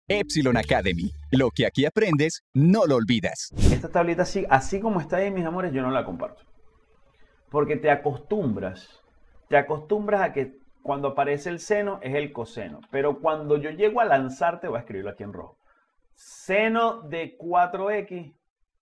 Epsilon Academy. Lo que aquí aprendes, no lo olvidas. Esta tablita así como está ahí, mis amores, yo no la comparto. Porque te acostumbras a que cuando aparece el seno es el coseno. Pero cuando yo llego a lanzarte, voy a escribirlo aquí en rojo. Seno de 4x.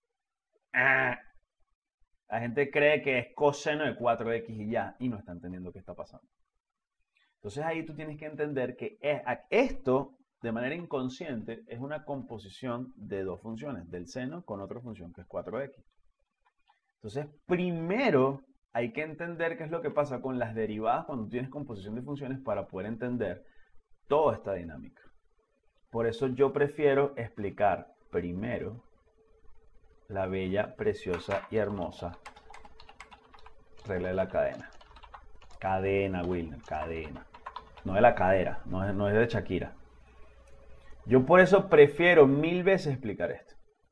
La gente cree que es coseno de 4x y ya, y no está entendiendo qué está pasando. Entonces ahí tú tienes que entender que esto, de manera inconsciente, es una composición de dos funciones, del seno con otra función que es 4x. Entonces, primero hay que entender qué es lo que pasa con las derivadas cuando tienes composición de funciones para poder entender toda esta dinámica. Por eso yo prefiero explicar primero la bella, preciosa y hermosa regla de la cadena. Cadena, Wilmer, cadena. No de la cadera, no es de Shakira. Yo por eso prefiero 1000 veces explicar esto.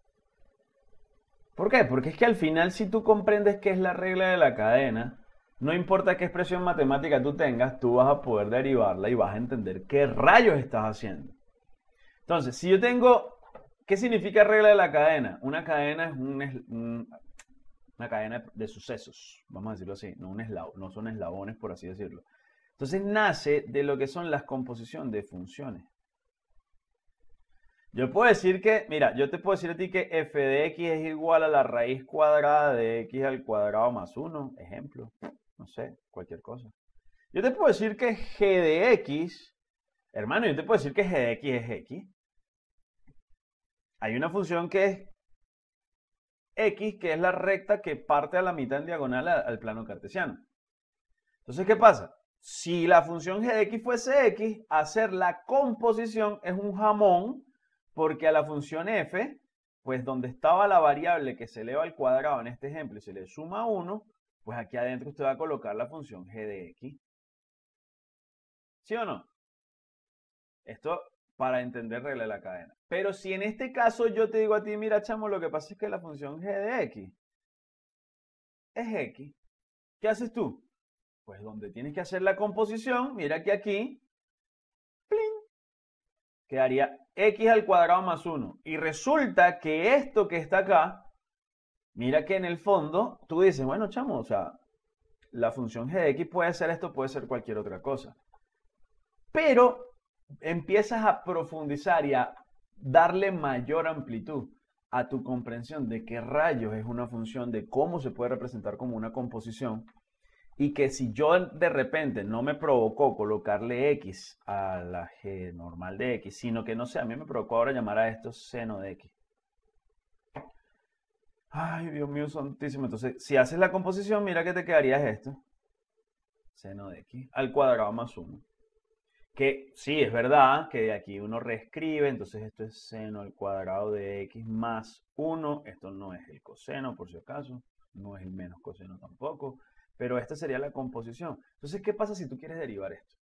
¿Por qué? Porque es que al final, si tú comprendes qué es la regla de la cadena, no importa qué expresión matemática tú tengas, tú vas a poder derivarla y vas a entender qué rayos estás haciendo. Entonces, si yo tengo... ¿Qué significa regla de la cadena? Una cadena es una cadena de sucesos, vamos a decirlo así, no son eslabones, por así decirlo. Entonces nace de lo que son las composiciones de funciones. Yo puedo decir que, mira, yo te puedo decir a ti que f de x es igual a la raíz cuadrada de x al cuadrado más 1, ejemplo, no sé, cualquier cosa. Yo te puedo decir que g de x, hermano, yo te puedo decir que g de x es x. Hay una función que es x, que es la recta que parte a la mitad en diagonal al plano cartesiano. Entonces, ¿qué pasa? Si la función g de x fuese x, hacer la composición es un jamón, porque a la función f, pues donde estaba la variable que se eleva al cuadrado en este ejemplo y se le suma 1, pues aquí adentro usted va a colocar la función g de x. ¿Sí o no? Esto para entender regla de la cadena. Pero si en este caso yo te digo a ti, mira, chamo, lo que pasa es que la función g de x es x. ¿Qué haces tú? Pues donde tienes que hacer la composición, mira que aquí, ¡plin!, quedaría x al cuadrado más 1. Y resulta que esto que está acá, mira que en el fondo, tú dices, bueno, chamo, o sea, la función g de x puede ser esto, puede ser cualquier otra cosa. Pero empiezas a profundizar y a darle mayor amplitud a tu comprensión de qué rayos es una función, de cómo se puede representar como una composición, y que si yo de repente no me provocó colocarle x a la g normal de x, sino que no sé, a mí me provocó ahora llamar a esto seno de x. Ay, Dios mío santísimo. Entonces, si haces la composición, mira que te quedaría esto. Seno de x al cuadrado más 1. Que sí, es verdad que de aquí uno reescribe, entonces esto es seno al cuadrado de x más 1. Esto no es el coseno, por si acaso. No es el menos coseno tampoco. Pero esta sería la composición. Entonces, ¿qué pasa si tú quieres derivar esto?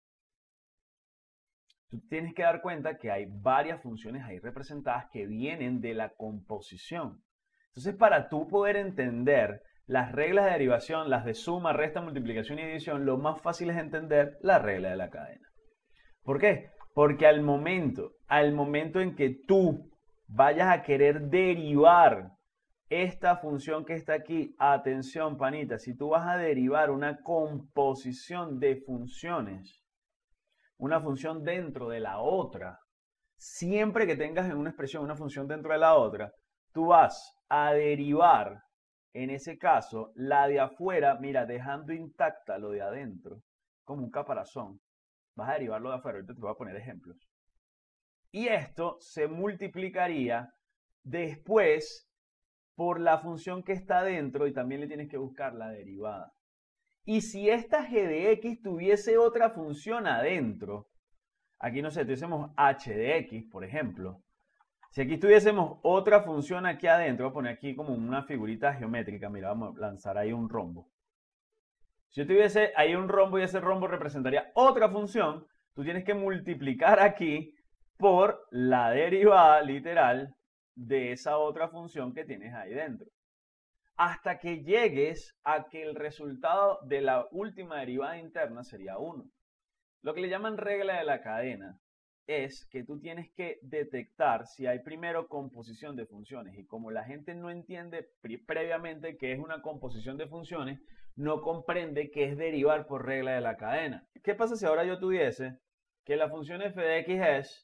Tú tienes que dar cuenta que hay varias funciones ahí representadas que vienen de la composición. Entonces, para tú poder entender las reglas de derivación, las de suma, resta, multiplicación y división, lo más fácil es entender la regla de la cadena. ¿Por qué? Porque al momento en que tú vayas a querer derivar esta función que está aquí, atención panita, si tú vas a derivar una composición de funciones, una función dentro de la otra, siempre que tengas en una expresión una función dentro de la otra, tú vas a derivar, en ese caso, la de afuera, mira, dejando intacta lo de adentro, como un caparazón. Vas a derivarlo de afuera, ahorita te voy a poner ejemplos. Y esto se multiplicaría después por la función que está dentro y también le tienes que buscar la derivada. Y si esta g de x tuviese otra función adentro, aquí no sé, tuviésemos h de x, por ejemplo. Si aquí tuviésemos otra función aquí adentro, voy a poner aquí como una figurita geométrica, mira, vamos a lanzar ahí un rombo. Si yo tuviese ahí un rombo y ese rombo representaría otra función, tú tienes que multiplicar aquí por la derivada literal de esa otra función que tienes ahí dentro. Hasta que llegues a que el resultado de la última derivada interna sería 1. Lo que le llaman regla de la cadena es que tú tienes que detectar si hay primero composición de funciones. Y como la gente no entiende previamente qué es una composición de funciones, no comprende qué es derivar por regla de la cadena. ¿Qué pasa si ahora yo tuviese que la función f de x es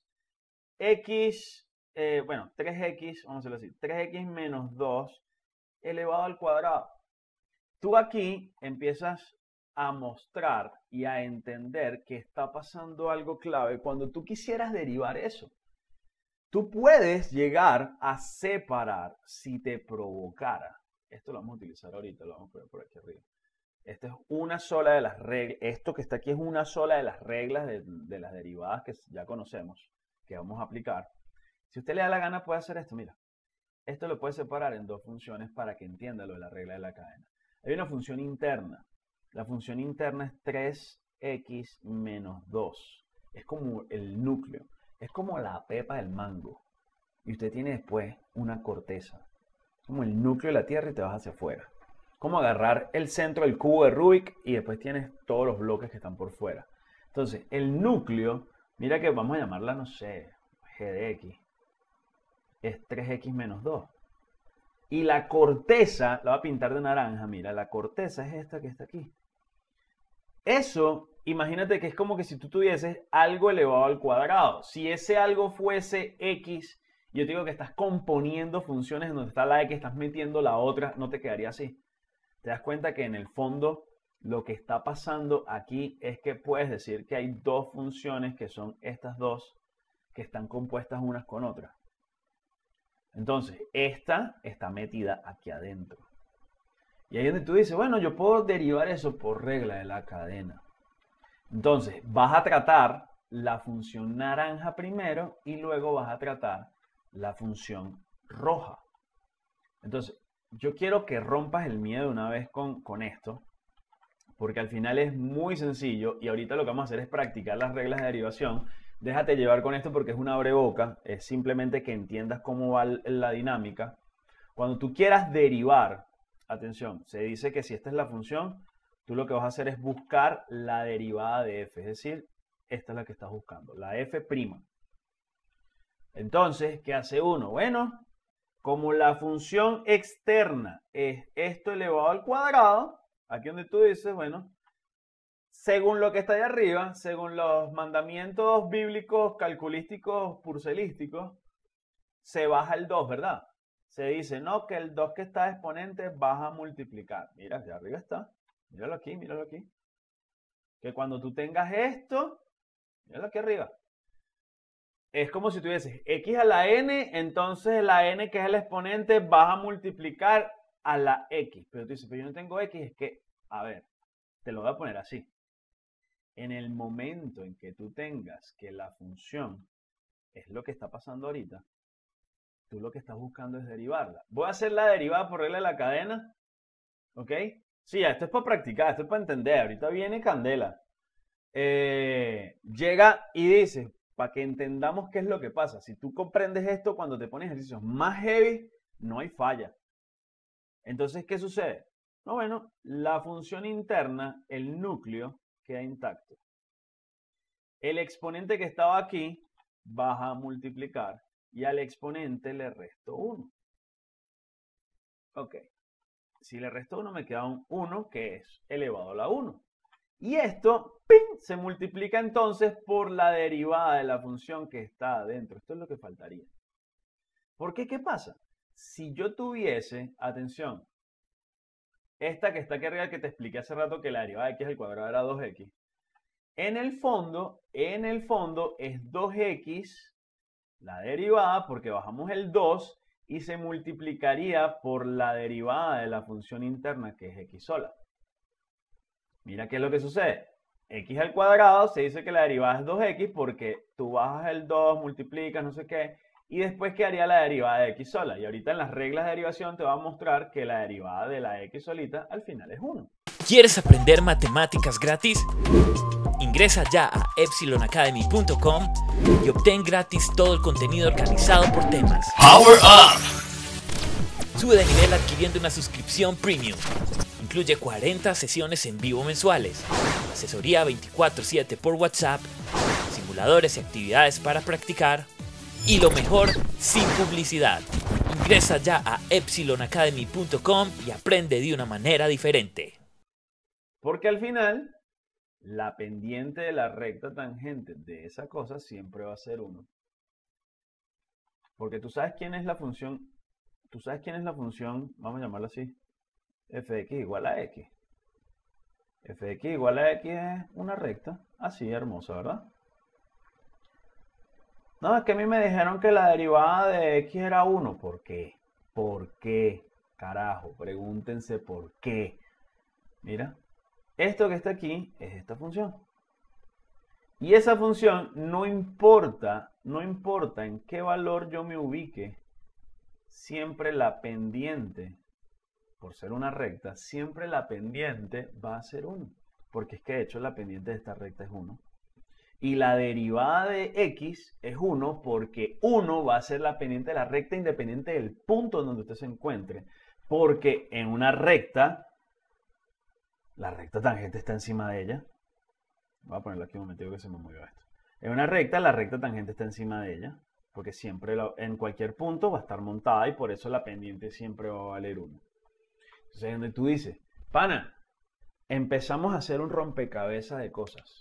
x, 3x, vamos a hacerlo así, 3x menos 2 elevado al cuadrado? Tú aquí empiezas a mostrar y a entender que está pasando algo clave cuando tú quisieras derivar eso. Tú puedes llegar a separar si te provocara. Esto lo vamos a utilizar ahorita, lo vamos a poner por aquí arriba. Esta es una sola de las reglas. Esto que está aquí es una sola de las reglas de las derivadas que ya conocemos, que vamos a aplicar. Si usted le da la gana, puede hacer esto. Mira, esto lo puede separar en dos funciones para que entienda lo de la regla de la cadena. Hay una función interna. La función interna es 3x menos 2. Es como el núcleo. Es como la pepa del mango. Y usted tiene después una corteza. Como el núcleo de la Tierra y te vas hacia afuera. Como agarrar el centro del cubo de Rubik y después tienes todos los bloques que están por fuera. Entonces, el núcleo, mira que vamos a llamarla, no sé, g de x. Es 3x menos 2. Y la corteza, la voy a pintar de naranja, mira, la corteza es esta que está aquí. Eso, imagínate que es como que si tú tuvieses algo elevado al cuadrado. Si ese algo fuese x, yo te digo que estás componiendo funciones en donde está la x, estás metiendo la otra, no te quedaría así. Te das cuenta que en el fondo lo que está pasando aquí es que puedes decir que hay dos funciones que son estas dos que están compuestas unas con otras. Entonces, esta está metida aquí adentro. Y ahí es donde tú dices, bueno, yo puedo derivar eso por regla de la cadena. Entonces, vas a tratar la función naranja primero y luego vas a tratar la función roja. Entonces, yo quiero que rompas el miedo una vez con esto, porque al final es muy sencillo y ahorita lo que vamos a hacer es practicar las reglas de derivación. Déjate llevar con esto porque es un abreboca, es simplemente que entiendas cómo va la dinámica. Cuando tú quieras derivar, atención, se dice que si esta es la función, tú lo que vas a hacer es buscar la derivada de f, es decir, esta es la que estás buscando, la f'. Entonces, ¿qué hace uno? Bueno, como la función externa es esto elevado al cuadrado, aquí donde tú dices, bueno, según lo que está ahí arriba, según los mandamientos bíblicos, calculísticos, purcelísticos, se baja el 2, ¿verdad? Se dice, no, que el 2 que está exponente vas a multiplicar. Mira, de arriba está. Míralo aquí, míralo aquí. Que cuando tú tengas esto, míralo aquí arriba. Es como si tuvieses x a la n, entonces la n que es el exponente vas a multiplicar a la x. Pero tú dices, pero yo no tengo x, es que, a ver, te lo voy a poner así. En el momento en que tú tengas que la función es lo que está pasando ahorita, tú lo que estás buscando es derivarla. Voy a hacer la derivada por regla de la cadena. ¿Ok? Sí, esto es para practicar, esto es para entender. Ahorita viene candela. Llega y dice, para que entendamos qué es lo que pasa. Si tú comprendes esto, cuando te pones ejercicios más heavy, no hay falla. Entonces, ¿qué sucede? No, bueno, la función interna, el núcleo, queda intacto. El exponente que estaba aquí, vas a multiplicar. Y al exponente le resto 1. Ok. Si le resto 1, me queda un 1 que es elevado a la 1. Y esto, ¡ping!, se multiplica entonces por la derivada de la función que está adentro. Esto es lo que faltaría. ¿Por qué? ¿Qué pasa? Si yo tuviese, atención, esta que está aquí arriba que te expliqué hace rato que la derivada de x al cuadrado era 2x. En el fondo es 2x la derivada porque bajamos el 2 y se multiplicaría por la derivada de la función interna que es x sola. Mira qué es lo que sucede. X al cuadrado se dice que la derivada es 2x porque tú bajas el 2, multiplicas, no sé qué, y después quedaría la derivada de x sola. Y ahorita en las reglas de derivación te va a mostrar que la derivada de la x solita al final es 1. ¿Quieres aprender matemáticas gratis? Ingresa ya a epsilonacademy.com y obtén gratis todo el contenido organizado por temas. ¡Power Up! Sube de nivel adquiriendo una suscripción premium. Incluye 40 sesiones en vivo mensuales, asesoría 24/7 por WhatsApp, simuladores y actividades para practicar. Y lo mejor, sin publicidad. Ingresa ya a epsilonacademy.com y aprende de una manera diferente. Porque al final, la pendiente de la recta tangente de esa cosa siempre va a ser 1. Porque tú sabes quién es la función, vamos a llamarla así, f de x igual a x. F de x igual a x es una recta, así hermosa, ¿verdad? No, es que a mí me dijeron que la derivada de x era 1. ¿Por qué? ¿Por qué? Carajo, pregúntense por qué. Mira, esto que está aquí es esta función. Y esa función no importa en qué valor yo me ubique, siempre la pendiente, por ser una recta, siempre la pendiente va a ser 1. Porque es que de hecho la pendiente de esta recta es 1. Y la derivada de x es 1 porque 1 va a ser la pendiente de la recta independiente del punto donde usted se encuentre. Porque en una recta, la recta tangente está encima de ella. Voy a ponerlo aquí un momentito que se me movió esto. En una recta, la recta tangente está encima de ella. Porque siempre en cualquier punto va a estar montada y por eso la pendiente siempre va a valer 1. Entonces, donde tú dices, pana, empezamos a hacer un rompecabezas de cosas.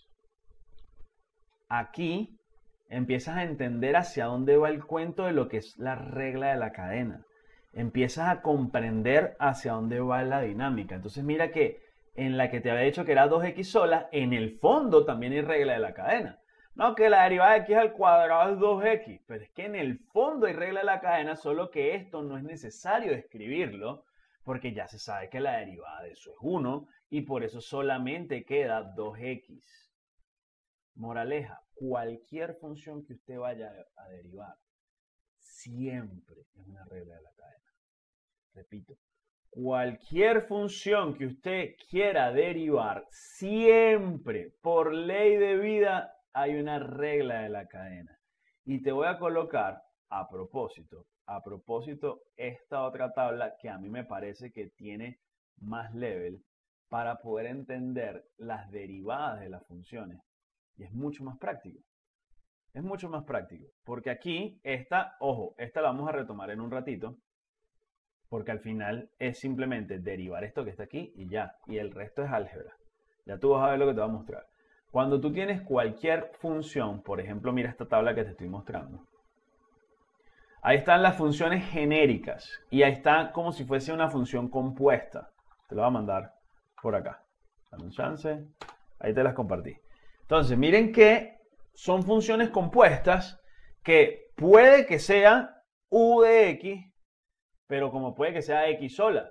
Aquí empiezas a entender hacia dónde va el cuento de lo que es la regla de la cadena. Empiezas a comprender hacia dónde va la dinámica. Entonces mira que en la que te había dicho que era 2x sola, en el fondo también hay regla de la cadena. No, que la derivada de x al cuadrado es 2x. Pero es que en el fondo hay regla de la cadena, solo que esto no es necesario escribirlo, porque ya se sabe que la derivada de eso es 1, y por eso solamente queda 2x. Moraleja, cualquier función que usted vaya a derivar, siempre es una regla de la cadena. Repito, cualquier función que usted quiera derivar, siempre, por ley de vida, hay una regla de la cadena. Y te voy a colocar, a propósito, esta otra tabla que a mí me parece que tiene más level para poder entender las derivadas de las funciones. Y es mucho más práctico. Es mucho más práctico. Porque aquí, ojo, esta la vamos a retomar en un ratito. Porque al final es simplemente derivar esto que está aquí y ya. Y el resto es álgebra. Ya tú vas a ver lo que te va a mostrar. Cuando tú tienes cualquier función, por ejemplo, mira esta tabla que te estoy mostrando. Ahí están las funciones genéricas. Y ahí está como si fuese una función compuesta. Te lo voy a mandar por acá. Dame un chance. Ahí te las compartí. Entonces, miren que son funciones compuestas que puede que sea u de x, pero como puede que sea x sola.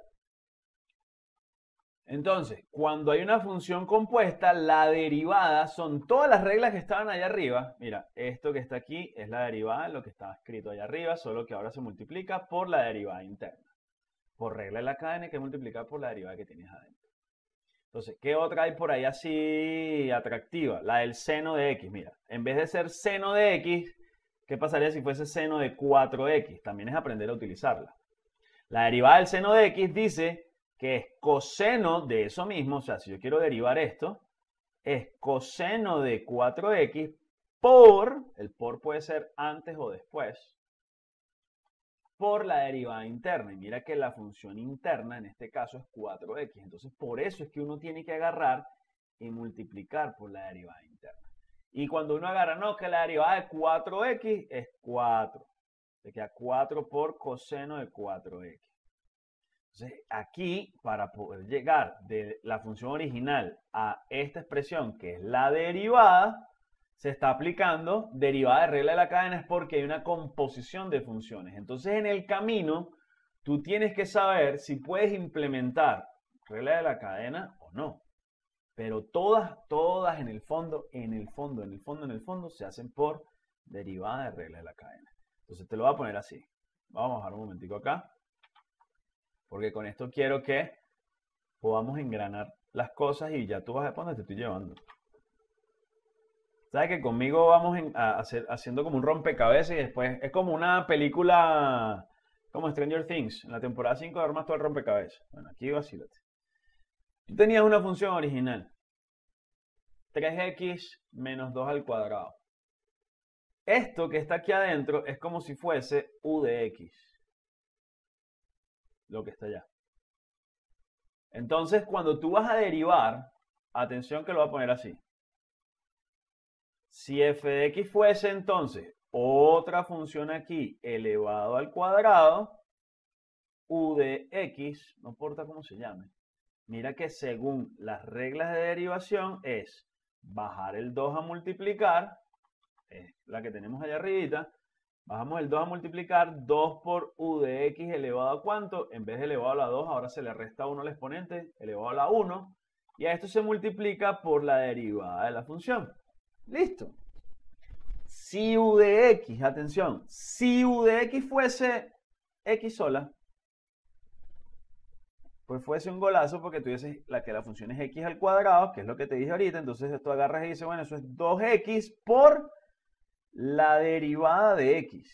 Entonces, cuando hay una función compuesta, la derivada son todas las reglas que estaban allá arriba. Mira, esto que está aquí es la derivada de lo que estaba escrito allá arriba, solo que ahora se multiplica por la derivada interna. Por regla de la cadena hay que multiplicar por la derivada que tienes adentro. Entonces, ¿qué otra hay por ahí así atractiva? La del seno de x. Mira, en vez de ser seno de x, ¿qué pasaría si fuese seno de 4x? También es aprender a utilizarla. La derivada del seno de x dice que es coseno de eso mismo. O sea, si yo quiero derivar esto, es coseno de 4x por, el por puede ser antes o después, por la derivada interna. Y mira que la función interna en este caso es 4x. Entonces por eso es que uno tiene que agarrar y multiplicar por la derivada interna. Y cuando uno agarra, no, que la derivada de 4x es 4. Se queda 4 por coseno de 4x. Entonces aquí, para poder llegar de la función original a esta expresión que es la derivada, se está aplicando derivada de regla de la cadena, es porque hay una composición de funciones. Entonces en el camino tú tienes que saber si puedes implementar regla de la cadena o no. Pero todas en el fondo se hacen por derivada de regla de la cadena. Entonces te lo voy a poner así. Vamos a bajar un momentico acá. Porque con esto quiero que podamos engranar las cosas y ya tú vas a ver por dónde te estoy llevando. ¿Sabes que conmigo vamos haciendo como un rompecabezas y después es como una película como Stranger Things? En la temporada 5 armas todo el rompecabezas. Bueno, aquí vacílate. Tú tenías una función original. 3x menos 2 al cuadrado. Esto que está aquí adentro es como si fuese u de x, lo que está allá. Entonces, cuando tú vas a derivar, atención que lo voy a poner así. Si f de x fuese entonces otra función aquí elevado al cuadrado, u de x, no importa cómo se llame, mira que según las reglas de derivación es bajar el 2 a multiplicar, es la que tenemos allá arribita, bajamos el 2 a multiplicar, 2 por u de x elevado a ¿cuánto? En vez de elevado a la 2, ahora se le resta 1 al exponente, elevado a la 1, y a esto se multiplica por la derivada de la función. Listo. Si u de x, atención, si u de x fuese x sola, pues fuese un golazo porque tuviese que la función es x al cuadrado, que es lo que te dije ahorita, entonces esto agarras y dices, bueno, eso es 2x por la derivada de x.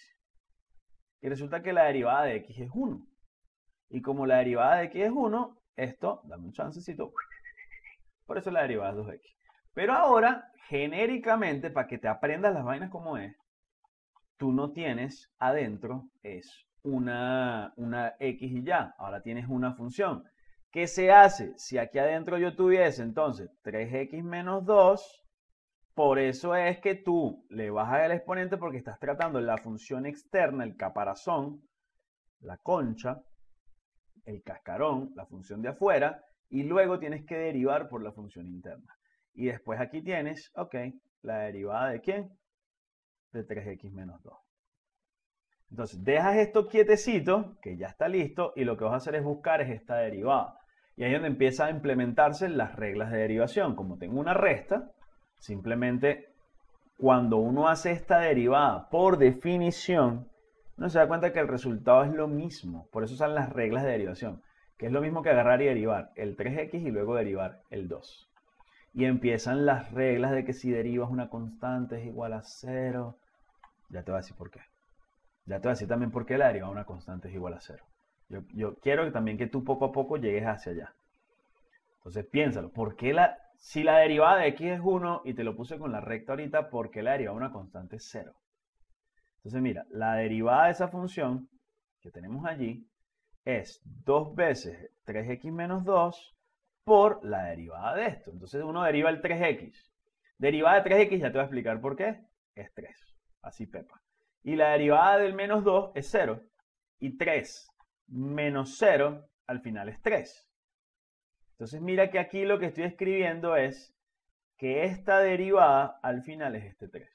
Y resulta que la derivada de x es 1. Y como la derivada de x es 1, esto, dame un chancecito, por eso la derivada es 2x. Pero ahora, genéricamente, para que te aprendas las vainas como es, tú no tienes adentro es una x y ya. Ahora tienes una función. ¿Qué se hace? Si aquí adentro yo tuviese entonces 3x menos 2, por eso es que tú le bajas el exponente porque estás tratando la función externa, el caparazón, la concha, el cascarón, la función de afuera, y luego tienes que derivar por la función interna. Y después aquí tienes, ok, la derivada ¿de quién? De 3x menos 2. Entonces, dejas esto quietecito, que ya está listo, y lo que vas a hacer es buscar esta derivada. Y ahí es donde empieza a implementarse las reglas de derivación. Como tengo una resta, simplemente cuando uno hace esta derivada, por definición, uno se da cuenta que el resultado es lo mismo. Por eso son las reglas de derivación, que es lo mismo que agarrar y derivar el 3x y luego derivar el 2. Y empiezan las reglas de que si derivas una constante es igual a 0. Ya te voy a decir por qué. Ya te voy a decir también por qué la derivada de una constante es igual a 0. Yo quiero también que tú poco a poco llegues hacia allá. Entonces piénsalo. ¿Por qué si la derivada de x es 1 y te lo puse con la recta ahorita, ¿por qué la derivada de una constante es 0? Entonces mira, la derivada de esa función que tenemos allí es 2 veces 3x menos 2 por la derivada de esto. Entonces uno deriva el 3x. Derivada de 3x ya te voy a explicar por qué. Es 3. Así pepa. Y la derivada del menos 2 es 0. Y 3 menos 0 al final es 3. Entonces mira que aquí lo que estoy escribiendo es que esta derivada al final es este 3.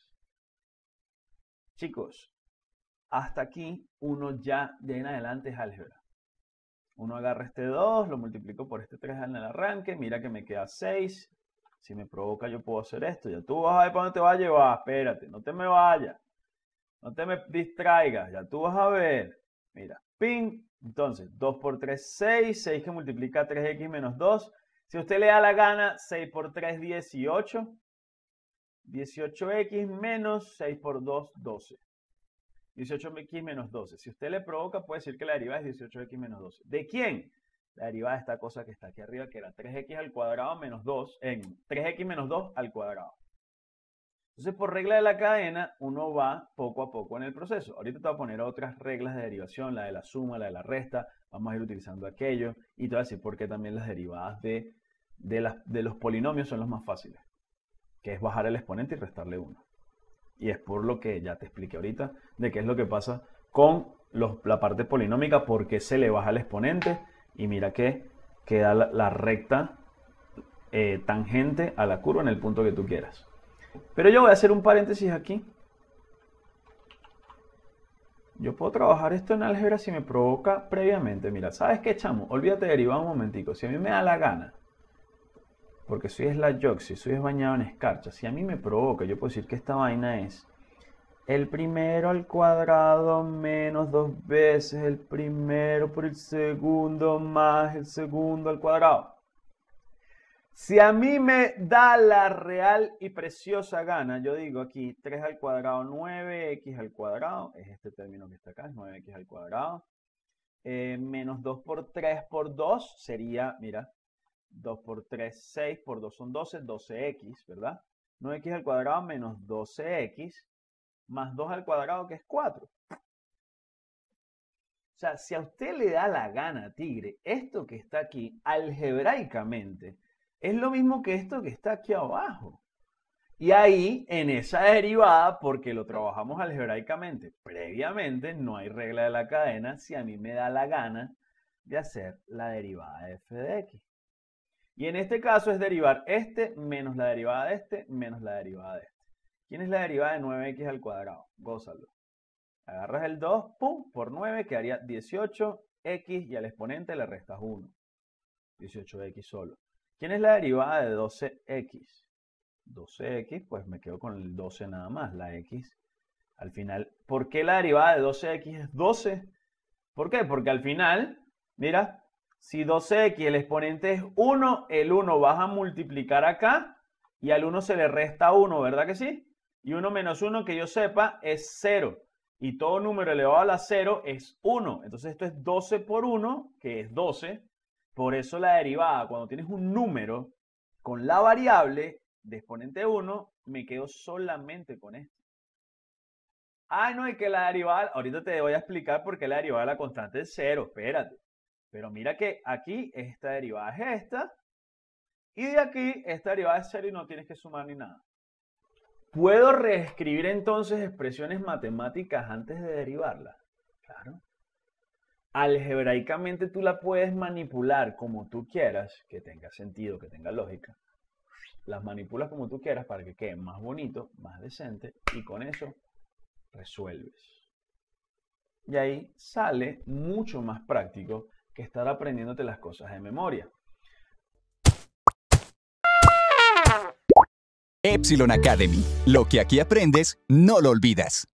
Chicos, hasta aquí uno ya de en adelante es álgebra. Uno agarra este 2, lo multiplico por este 3 en el arranque, mira que me queda 6. Si me provoca yo puedo hacer esto. Ya tú vas a ver para dónde te va a llevar. Espérate, no te me vayas. No te me distraigas. Ya tú vas a ver. Mira, ping. Entonces, 2 por 3, 6. 6 que multiplica 3x menos 2. Si a usted le da la gana, 6 por 3, 18. 18x menos 6 por 2, 12. 18x menos 12. Si usted le provoca, puede decir que la derivada es 18x menos 12. ¿De quién? La derivada de esta cosa que está aquí arriba, que era 3x al cuadrado menos 2, en 3x menos 2 al cuadrado. Entonces, por regla de la cadena, uno va poco a poco en el proceso. Ahorita te voy a poner otras reglas de derivación, la de la suma, la de la resta. Vamos a ir utilizando aquello. Y te voy a decir por qué también las derivadas de los polinomios son los más fáciles. Que es bajar el exponente y restarle 1. Y es por lo que ya te expliqué ahorita de qué es lo que pasa con la parte polinómica, por qué se le baja el exponente. Y mira que queda la recta tangente a la curva en el punto que tú quieras. Pero yo voy a hacer un paréntesis aquí. Yo puedo trabajar esto en álgebra si me provoca previamente. Mira, ¿sabes qué, chamo? Olvídate de derivar un momentico. Si a mí me da la gana, porque soy si soy bañado en escarcha, si a mí me provoca, yo puedo decir que esta vaina es el primero al cuadrado menos 2 veces el primero por el segundo más el segundo al cuadrado. Si a mí me da la real y preciosa gana, yo digo aquí 3 al cuadrado, 9x al cuadrado, es este término que está acá, es 9x al cuadrado, menos 2 por 3 por 2 sería, mira, 2 por 3, 6, por 2 son 12, 12x, ¿verdad? 9x al cuadrado menos 12x, más 2 al cuadrado, que es 4. O sea, si a usted le da la gana, tigre, esto que está aquí, algebraicamente, es lo mismo que esto que está aquí abajo. Y ahí, en esa derivada, porque lo trabajamos algebraicamente previamente, no hay regla de la cadena si a mí me da la gana de hacer la derivada de f de x. Y en este caso es derivar este menos la derivada de este menos la derivada de este. ¿Quién es la derivada de 9x al cuadrado? Gózalo. Agarras el 2, pum, por 9 quedaría 18x y al exponente le restas 1. 18x solo. ¿Quién es la derivada de 12x? 12x, pues me quedo con el 12 nada más, la x. Al final, ¿por qué la derivada de 12x es 12? ¿Por qué? Porque al final, mira, si 12x el exponente es 1, el 1 vas a multiplicar acá y al 1 se le resta 1, ¿verdad que sí? Y 1 menos 1, que yo sepa, es 0. Y todo número elevado a la 0 es 1. Entonces esto es 12 por 1, que es 12. Por eso la derivada, cuando tienes un número con la variable de exponente 1, me quedo solamente con esto. Ah, no, es que la derivada, ahorita te voy a explicar por qué la derivada de la constante es 0, espérate. Pero mira que aquí esta derivada es esta, y de aquí esta derivada es 0 y no tienes que sumar ni nada. ¿Puedo reescribir entonces expresiones matemáticas antes de derivarlas? Claro. Algebraicamente tú la puedes manipular como tú quieras, que tenga sentido, que tenga lógica. Las manipulas como tú quieras para que quede más bonito, más decente, y con eso resuelves. Y ahí sale mucho más práctico que estar aprendiéndote las cosas de memoria. Epsilon Academy. Lo que aquí aprendes, no lo olvidas.